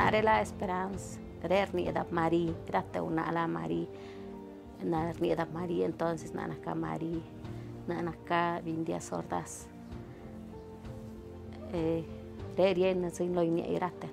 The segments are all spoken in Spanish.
la esperanza, ni edad Marí, era una ala Marí, ni edad Marí, entonces nanaka Marí, nanaka vindia sordas, rerien sin lo ini iraten,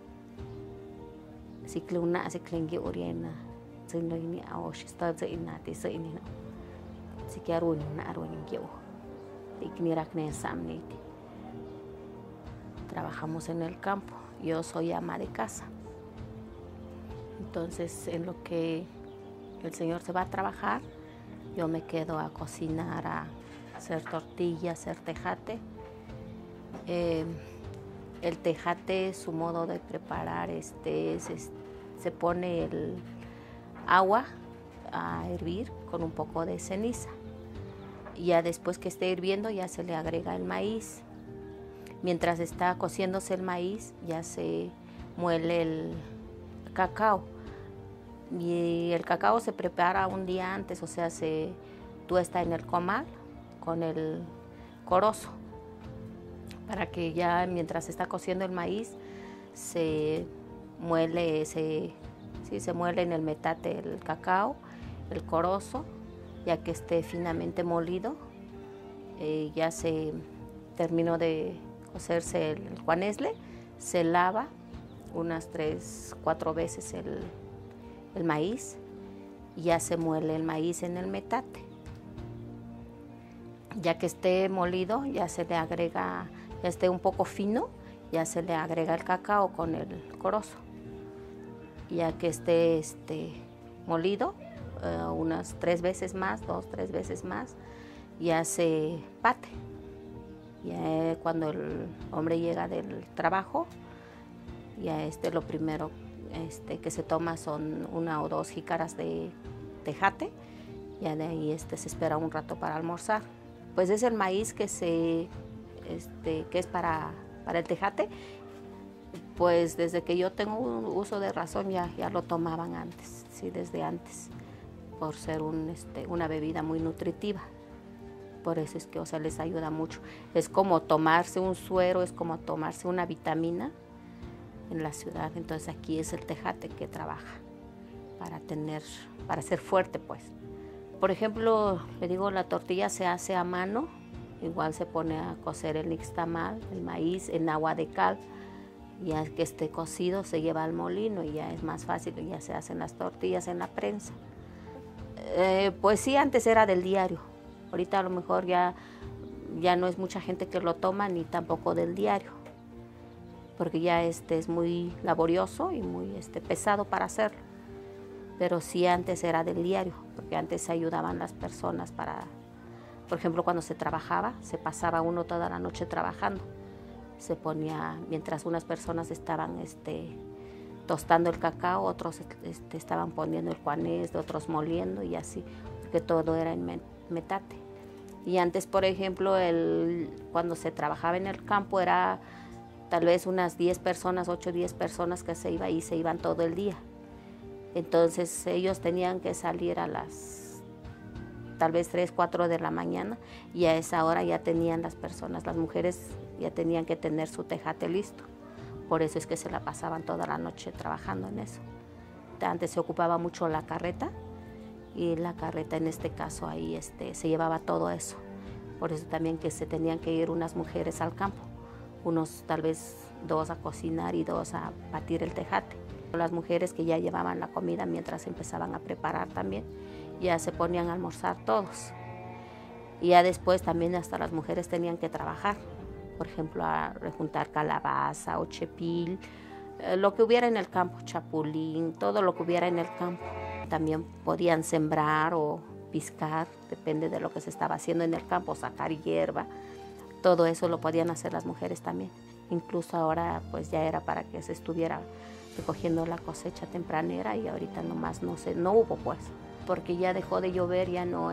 si kluna si klingi oriena, sin lo ini aosh, está se inati se ini no, si que arun na arun yo, ignirak ne samniti. Trabajamos en el campo, yo soy ama de casa. Entonces, en lo que el señor se va a trabajar, yo me quedo a cocinar, a hacer tortillas, hacer tejate. El tejate, su modo de preparar, se pone el agua a hervir con un poco de ceniza. Y ya después que esté hirviendo, ya se le agrega el maíz. Mientras está cociéndose el maíz, ya se muele el cacao. Y el cacao se prepara un día antes, o sea, se tuesta en el comal con el corozo, para que ya mientras está cociendo el maíz, se muele en el metate el cacao, el corozo, ya que esté finamente molido. Ya se terminó de cocerse el juanesle, se lava unas 3-4 veces el maíz y ya se muele el maíz en el metate. Ya que esté molido, ya se le agrega, ya esté un poco fino, ya se le agrega el cacao con el corozo. Ya que esté molido, unas 3 veces más, 2-3 veces más, ya se bate. Ya cuando el hombre llega del trabajo, ya lo primero que se toma son 1 o 2 jícaras de tejate, ya de ahí se espera un rato para almorzar. Pues es el maíz que es para el tejate, pues desde que yo tengo un uso de razón ya lo tomaban antes, sí, desde antes, por ser una bebida muy nutritiva. Por eso es que, o sea, les ayuda mucho. Es como tomarse un suero, es como tomarse una vitamina en la ciudad. Entonces aquí es el tejate que trabaja para ser fuerte, pues. Por ejemplo, le digo, la tortilla se hace a mano. Igual se pone a cocer el nixtamal, el maíz, en agua de cal. Ya que esté cocido se lleva al molino y ya es más fácil. Ya se hacen las tortillas en la prensa. Pues sí, antes era del diario. Ahorita a lo mejor ya no es mucha gente que lo toma, ni tampoco del diario, porque ya es muy laborioso y muy pesado para hacerlo. Pero sí antes era del diario, porque antes se ayudaban las personas para, por ejemplo, cuando se trabajaba, se pasaba uno toda la noche trabajando. Se ponía, mientras unas personas estaban tostando el cacao, otros estaban poniendo el juanes, otros moliendo y así, porque todo era en metate. Y antes, por ejemplo, cuando se trabajaba en el campo era tal vez unas 10 personas, 8 o 10 personas que se iban todo el día. Entonces ellos tenían que salir a las tal vez 3, 4 de la mañana y a esa hora ya tenían las mujeres ya tenían que tener su tejate listo. Por eso es que se la pasaban toda la noche trabajando en eso. Antes se ocupaba mucho la carreta. Y la carreta en este caso ahí se llevaba todo eso. Por eso también que se tenían que ir unas mujeres al campo, unos tal vez 2 a cocinar y 2 a batir el tejate. Las mujeres que ya llevaban la comida mientras empezaban a preparar también, ya se ponían a almorzar todos. Y ya después también hasta las mujeres tenían que trabajar, por ejemplo a rejuntar calabaza o chepil, lo que hubiera en el campo, chapulín, todo lo que hubiera en el campo. También podían sembrar o piscar, depende de lo que se estaba haciendo en el campo, sacar hierba. Todo eso lo podían hacer las mujeres también. Incluso ahora pues ya era para que se estuviera recogiendo la cosecha tempranera y ahorita nomás no hubo pues, porque ya dejó de llover, ya no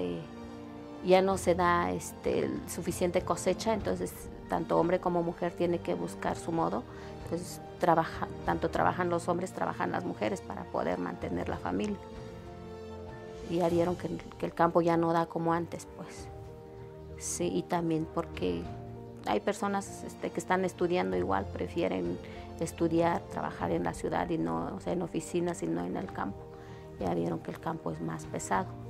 se da suficiente cosecha, entonces tanto hombre como mujer tiene que buscar su modo. Entonces tanto trabajan los hombres, trabajan las mujeres para poder mantener la familia. Y ya vieron que el campo ya no da como antes, pues. Sí, y también porque hay personas que están estudiando igual, prefieren estudiar, trabajar en la ciudad y no, o sea, en oficinas y no en el campo. Ya vieron que el campo es más pesado.